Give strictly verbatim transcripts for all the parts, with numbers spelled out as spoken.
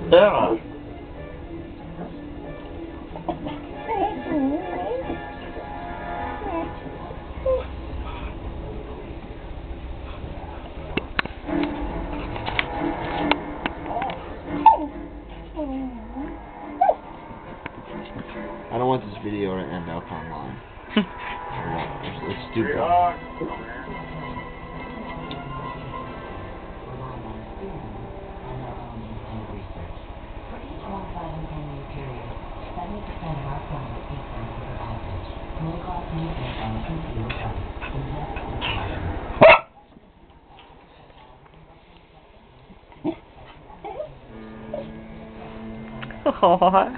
Yeah. I don't want this video to end up online. It's, it's stupid. Aww.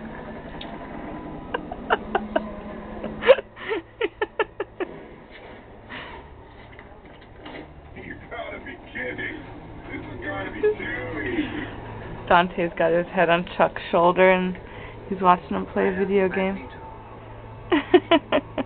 You gotta be kidding. This is gonna be too easy. Dante's got his head on Chuck's shoulder and he's watching him play a video game.